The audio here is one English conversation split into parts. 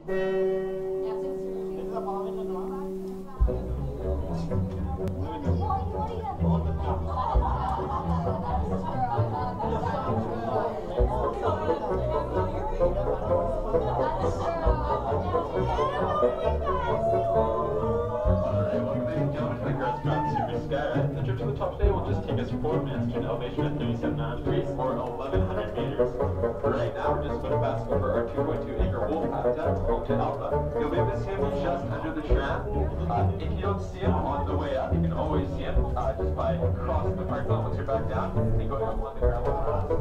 The trip to the top today will just take us 4 minutes to an elevation at 37 degrees or 1,100 meters. Right now, we're just going to pass over our 2.2-acre wolf habitat home to Alpha. You'll be able to see him just under the tram. If you don't see him on the way up, you can always see him just by crossing the parking lot once you're back down and going up on the gravel path.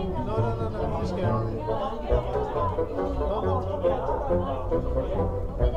No, just get on it.